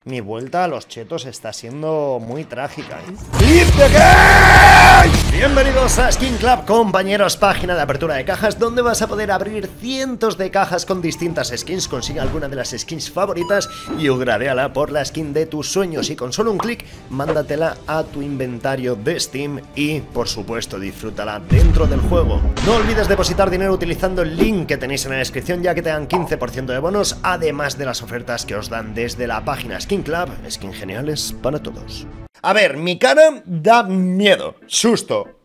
Mi vuelta a los chetos está siendo muy trágica, ¿eh? ¡Leave the game! Bienvenidos a Skin Club, compañeros, página de apertura de cajas donde vas a poder abrir cientos de cajas con distintas skins. Consigue alguna de las skins favoritas y upgradeala por la skin de tus sueños y con solo un clic, mándatela a tu inventario de Steam y, por supuesto, disfrútala dentro del juego. No olvides depositar dinero utilizando el link que tenéis en la descripción, ya que te dan 15% de bonos, además de las ofertas que os dan desde la página Skin Club. Skins geniales para todos. A ver, mi cara da miedo, susto.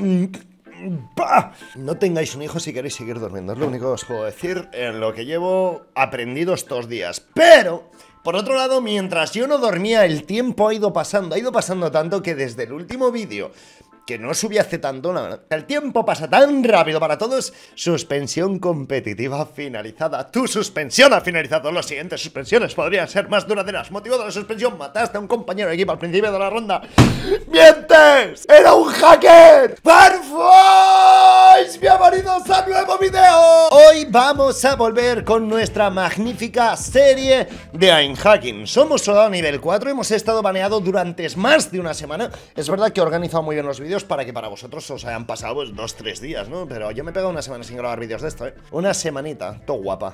No tengáis un hijo si queréis seguir durmiendo. Es lo único que os puedo decir en lo que llevo aprendido estos días. Pero, por otro lado, mientras yo no dormía, el tiempo ha ido pasando tanto que desde el último vídeo, que no subí hace tanto, la verdad, el tiempo pasa tan rápido para todos. Suspensión competitiva finalizada. Tu suspensión ha finalizado. Las siguientes suspensiones podrían ser más duraderas. Motivo de la suspensión: mataste a un compañero de equipo al principio de la ronda. ¡Mientes! ¡Era un hacker! ¡Perfos! ¡Bienvenidos a nuevo video! Hoy vamos a volver con nuestra magnífica serie de Einhacking. Somos solo nivel 4, hemos estado baneado durante más de una semana. Es verdad que he organizado muy bien los vídeos para que para vosotros os hayan pasado pues 2-3 días, ¿no? Pero yo me he pegado una semana sin grabar vídeos de esto, ¿eh? Una semanita, todo guapa.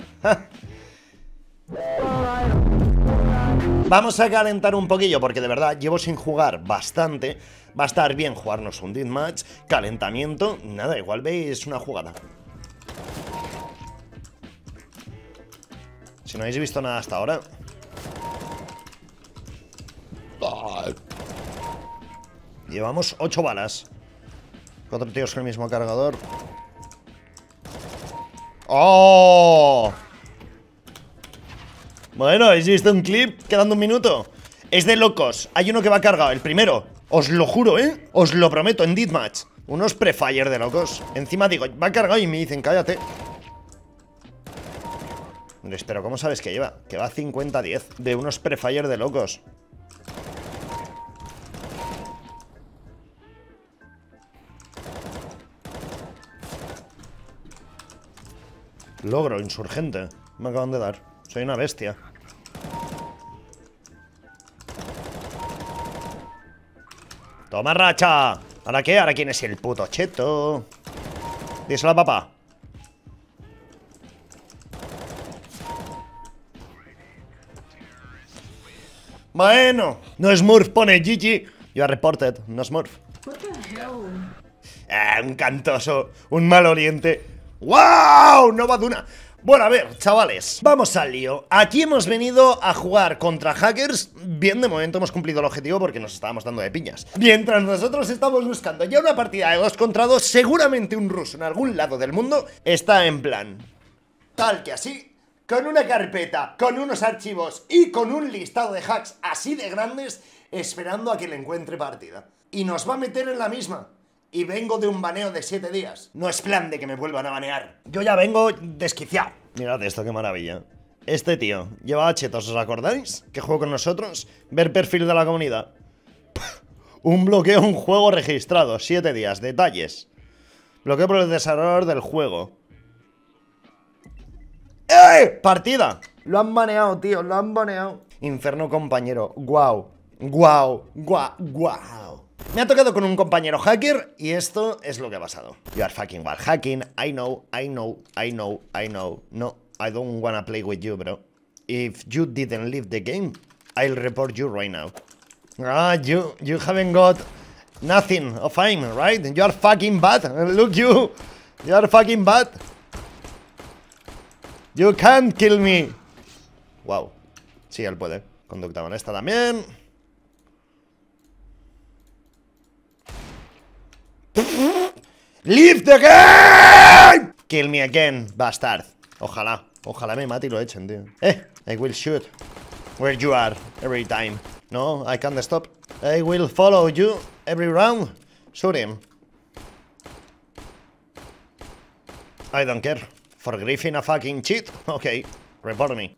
Vamos a calentar un poquillo porque de verdad llevo sin jugar bastante. Va a estar bien jugarnos un deathmatch, calentamiento, nada, igual veis una jugada. Si no habéis visto nada hasta ahora. Llevamos 8 balas. 4 tíos con el mismo cargador. ¡Oh! Bueno, ¿habéis visto un clip? Quedando un minuto. Es de locos. Hay uno que va cargado, el primero. Os lo juro, ¿eh? Os lo prometo, en deathmatch. Unos prefire de locos. Encima digo, va cargado y me dicen, cállate. Pero ¿cómo sabes que lleva? Que va 50-10 de unos prefire de locos. Logro insurgente. Me acaban de dar. Soy una bestia. ¡Toma racha! ¿Ahora qué? ¿Ahora quién es el puto cheto? Díselo a papá. Bueno, no Smurf pone GG. You are reported, no Smurf. Un cantoso, un mal oriente. ¡Wow! Nova Duna. Bueno, a ver, chavales, vamos al lío. Aquí hemos venido a jugar contra hackers. Bien, de momento hemos cumplido el objetivo porque nos estábamos dando de piñas. Mientras nosotros estamos buscando ya una partida de 2 contra 2, seguramente un ruso en algún lado del mundo está en plan tal que así, con una carpeta, con unos archivos y con un listado de hacks así de grandes, esperando a que le encuentre partida. Y nos va a meter en la misma. Y vengo de un baneo de 7 días. No es plan de que me vuelvan a banear. Yo ya vengo desquiciado. Mirad esto, qué maravilla. Este tío lleva chetos, ¿os acordáis? Que jugó con nosotros. Ver perfil de la comunidad. Un bloqueo, un juego registrado. 7 días, detalles. Bloqueo por el desarrollador del juego. ¡Eh! ¡Partida! Lo han baneado, tío, lo han baneado. Inferno compañero, guau. Guau, guau, guau. Me ha tocado con un compañero hacker y esto es lo que ha pasado. You are fucking wall hacking. I know. No, I don't wanna play with you, bro. If you didn't leave the game, I'll report you right now. Ah, you haven't got nothing of aim, right? You are fucking bad. Look, you are fucking bad. You can't kill me. Wow. Sí, él puede. Conducta honesta también. Leave the game! Kill me again, bastard. Ojalá me mate y lo echen, tío. I will shoot where you are every time. No, I can't stop. I will follow you every round. Shoot him. I don't care. For Griffin a fucking cheat? Okay, report me.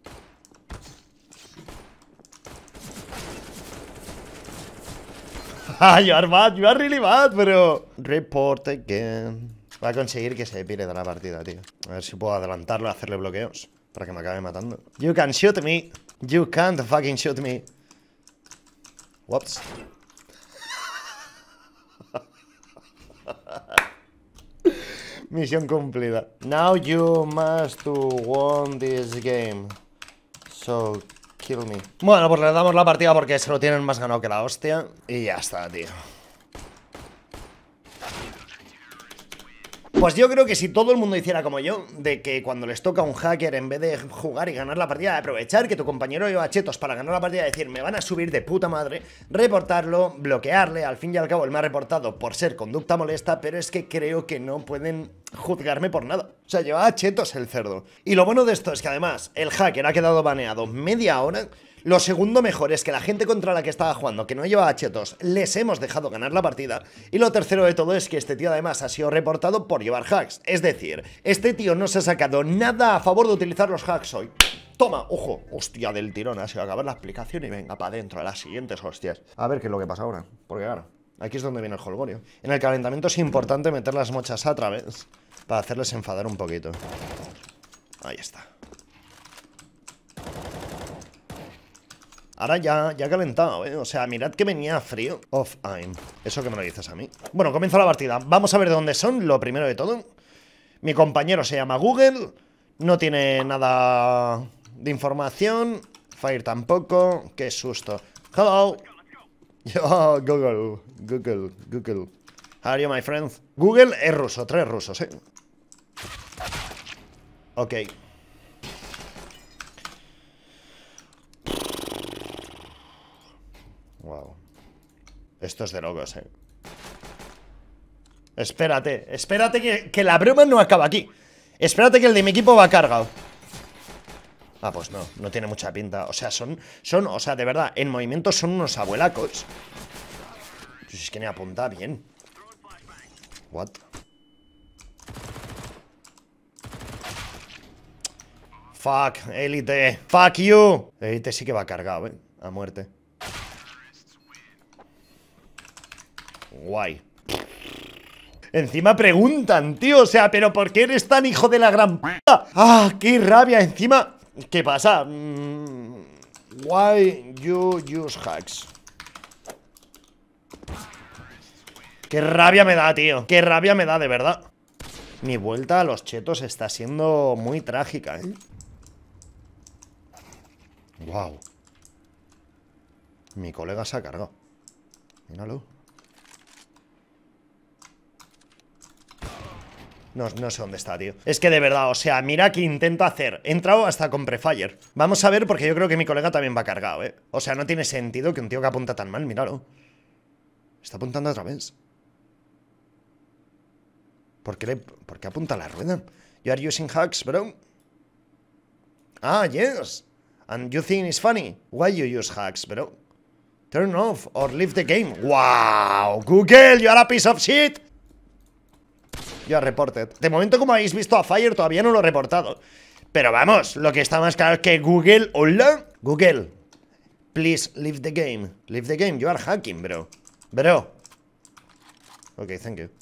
You are bad, you are really bad, pero... Report again. Va a conseguir que se pire de la partida, tío. A ver si puedo adelantarlo, hacerle bloqueos para que me acabe matando. You can shoot me. You can't fucking shoot me. Whoops. Misión cumplida. Now you must won this game. So, kill me. Bueno, pues le damos la partida porque se lo tienen más ganado que la hostia. Y ya está, tío. Pues yo creo que si todo el mundo hiciera como yo, de que cuando les toca a un hacker, en vez de jugar y ganar la partida, de aprovechar que tu compañero lleva chetos para ganar la partida, decir, me van a subir de puta madre, reportarlo, bloquearle, al fin y al cabo él me ha reportado por ser conducta molesta, pero es que creo que no pueden juzgarme por nada. O sea, llevaba chetos el cerdo. Y lo bueno de esto es que además el hacker ha quedado baneado media hora. Lo segundo mejor es que la gente contra la que estaba jugando, que no llevaba chetos, les hemos dejado ganar la partida. Y lo tercero de todo es que este tío además ha sido reportado por llevar hacks. Es decir, este tío no se ha sacado nada a favor de utilizar los hacks hoy. Toma, ojo, hostia del tirón, ha sido acabar la explicación y venga para adentro a las siguientes hostias. A ver qué es lo que pasa ahora, porque claro, aquí es donde viene el jolgorio. En el calentamiento es importante meter las mochas a través para hacerles enfadar un poquito. Ahí está. Ahora ya ha calentado, ¿eh? O sea, mirad que venía frío. Off aim. Eso que me lo dices a mí. Bueno, comienza la partida. Vamos a ver de dónde son, lo primero de todo. Mi compañero se llama Google. No tiene nada de información. Fire tampoco. Qué susto. Hello. Yo, Google. How are you, my friend? Google es ruso, 3 rusos, ¿eh? Ok. Wow. Esto es de locos, eh. Espérate que la broma no acaba aquí. Espérate que el de mi equipo va cargado. Ah, pues no tiene mucha pinta. O sea, o sea, de verdad, en movimiento son unos abuelacos. Pues es que ni apunta bien. What? Fuck, Élite. Fuck you. Élite sí que va cargado, a muerte. Guay. Encima preguntan, tío, o sea, ¿pero por qué eres tan hijo de la gran p***? ¡Ah, qué rabia! Encima, ¿qué pasa? Why you use hacks? Qué rabia me da, tío. Qué rabia me da, de verdad. Mi vuelta a los chetos está siendo muy trágica, ¿eh? Wow. Mi colega se ha cargado. Míralo. No sé dónde está, tío. Es que de verdad, o sea, mira que intento hacer. He entrado hasta con prefire. Vamos a ver, porque yo creo que mi colega también va cargado, ¿eh? O sea, no tiene sentido que un tío que apunta tan mal, míralo. Está apuntando otra vez. ¿Por qué apunta la rueda? You are using hacks, bro. Ah, yes. And you think it's funny? Why you use hacks, bro? Turn off or leave the game. Wow, Google, you are a piece of shit. You are reported. De momento, como habéis visto, a Fire todavía no lo he reportado. Pero vamos, lo que está más claro es que Google... ¿Hola? Google, please leave the game. Leave the game, you are hacking, bro. Bro. Ok, thank you.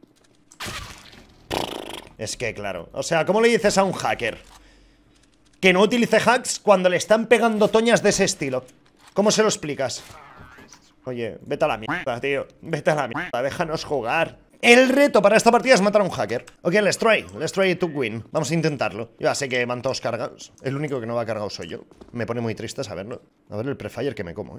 Es que, claro, o sea, ¿cómo le dices a un hacker que no utilice hacks cuando le están pegando toñas de ese estilo? ¿Cómo se lo explicas? Oye, vete a la mierda, tío. Vete a la mierda, déjanos jugar. El reto para esta partida es matar a un hacker. Ok, let's try to win. Vamos a intentarlo. Ya sé que van todos cargados. El único que no va cargado soy yo. Me pone muy triste saberlo. A ver el prefire que me como,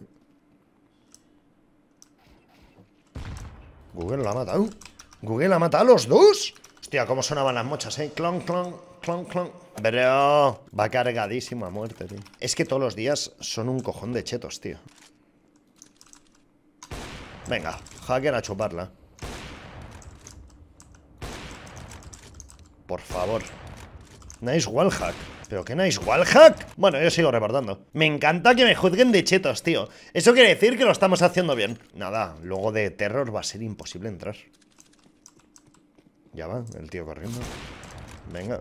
Google lo ha matado. Google ha matado a los dos. Hostia, cómo sonaban las mochas, clon, clon, clon, clon. Pero va cargadísimo a muerte, tío. Es que todos los días son un cojón de chetos, tío. Venga, hacker a chuparla. Por favor. Nice wallhack. ¿Pero qué nice wallhack? Bueno, yo sigo reportando. Me encanta que me juzguen de chetos, tío. Eso quiere decir que lo estamos haciendo bien. Nada, luego de terror va a ser imposible entrar. Ya va, el tío corriendo. Venga.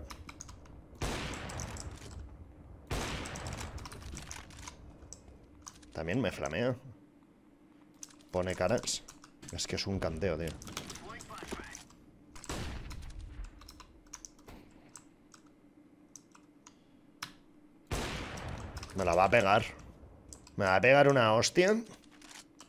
También me flamea. Pone caras. Es que es un canteo, tío. Me la va a pegar. Me va a pegar una hostia.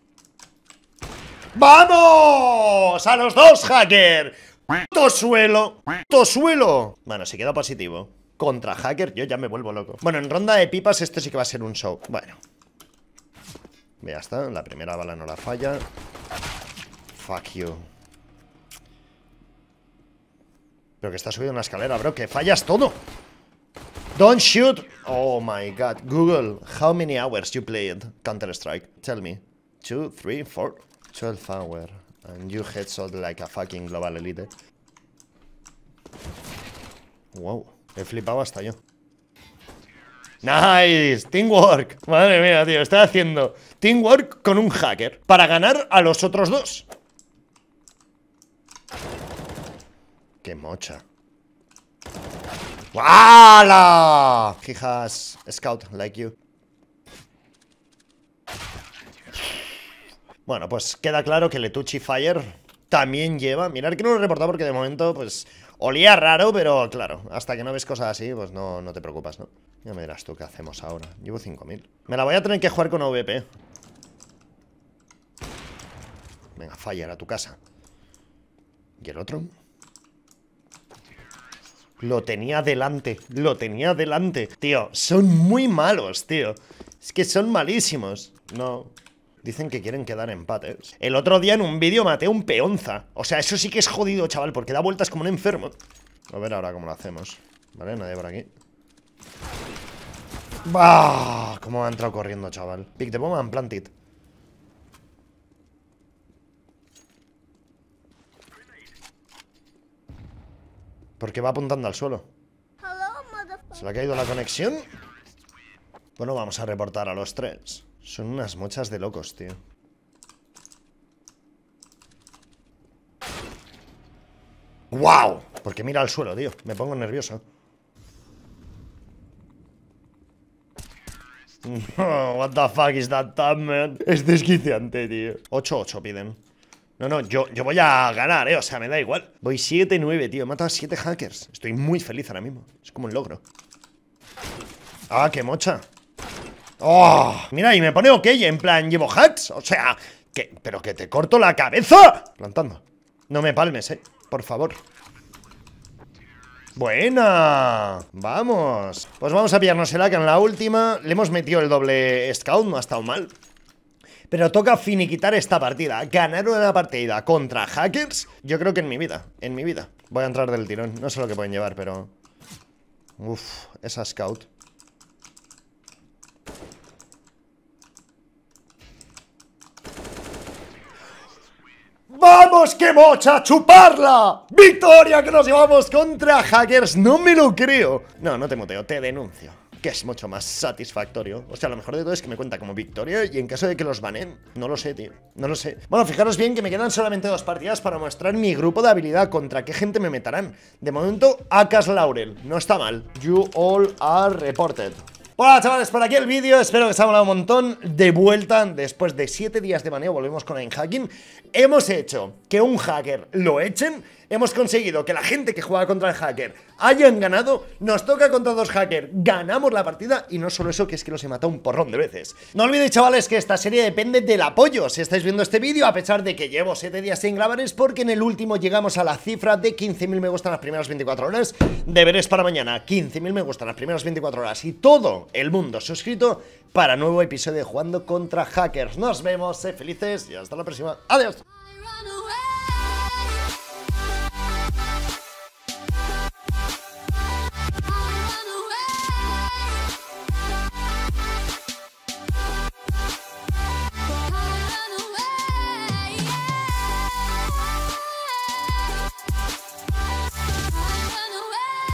¡Vamos! ¡A los dos, hacker! ¡Puto suelo! ¡Puto suelo! Bueno, si queda positivo contra hacker, yo ya me vuelvo loco. Bueno, en ronda de pipas esto sí que va a ser un show. Bueno, ya está, la primera bala no la falla. Fuck you. Pero que está subiendo una escalera, bro, que fallas todo. Don't shoot. Oh my god. Google, how many hours you played Counter-Strike? Tell me. 2, 3, 4 12 hours. And you headshot like a fucking global elite. Wow, he flipado hasta yo. Nice, teamwork. Madre mía, tío, estoy haciendo teamwork con un hacker para ganar a los otros dos. Qué mocha. ¡Wala! He has scout like you. Bueno, pues queda claro que Letucci Fire también lleva. Mirad que no lo he reportado porque de momento, pues, olía raro, pero claro, hasta que no ves cosas así, pues no te preocupas, ¿no? Ya me dirás tú qué hacemos ahora. Llevo 5000. Me la voy a tener que jugar con AVP. Venga, Fire, a tu casa. ¿Y el otro? Lo tenía delante, lo tenía delante. Tío, son muy malos, tío. Es que son malísimos. No... Dicen que quieren quedar empates. El otro día en un vídeo maté a un peonza. O sea, eso sí que es jodido, chaval, porque da vueltas como un enfermo. A ver ahora cómo lo hacemos. Vale, nadie por aquí. ¡Bah! Cómo ha entrado corriendo, chaval. Pick the bomb and plant it. Porque va apuntando al suelo. ¿Se le ha caído la conexión? Bueno, vamos a reportar a los tres. Son unas mochas de locos, tío. ¡Wow! Porque mira al suelo, tío. Me pongo nervioso. What the fuck is that time, man? Es desquiciante, tío. 8-8 piden. No, yo voy a ganar, o sea, me da igual. Voy 7-9, tío. He matado a 7 hackers. Estoy muy feliz ahora mismo. Es como un logro. ¡Ah, qué mocha! ¡Oh! Mira, y me pone ok, en plan, llevo hacks. O sea, pero que te corto la cabeza. Plantando. No me palmes, por favor. ¡Buena! Vamos. Pues vamos a pillarnos el AK en la última. Le hemos metido el doble scout, no ha estado mal. Pero toca finiquitar esta partida. Ganar una partida contra hackers, yo creo que en mi vida. En mi vida. Voy a entrar del tirón. No sé lo que pueden llevar, pero... Uf, esa scout. ¡Vamos, qué mocha! ¡Chuparla! ¡Victoria que nos llevamos contra hackers! ¡No me lo creo! No te muteo, te denuncio. Que es mucho más satisfactorio. O sea, lo mejor de todo es que me cuenta como victoria. Y en caso de que los banen, no lo sé, tío. No lo sé. Bueno, fijaros bien que me quedan solamente 2 partidas para mostrar mi grupo de habilidad. Contra qué gente me meterán. De momento, Akas Laurel. No está mal. You all are reported. Hola chavales, por aquí el vídeo, espero que os haya molado un montón. De vuelta, después de 7 días de baneo, volvemos con el hacking. Hemos hecho que un hacker lo echen. Hemos conseguido que la gente que juega contra el hacker hayan ganado. Nos toca contra 2 hackers, ganamos la partida. Y no solo eso, que es que los he matado un porrón de veces. No olvidéis chavales que esta serie depende del apoyo. Si estáis viendo este vídeo, a pesar de que llevo 7 días sin grabar, es porque en el último llegamos a la cifra de 15.000 me gusta en las primeras 24 horas. Deberes para mañana, 15.000 me gusta en las primeras 24 horas. Y todo el mundo suscrito para nuevo episodio de Jugando contra Hackers. Nos vemos, sed felices y hasta la próxima. Adiós.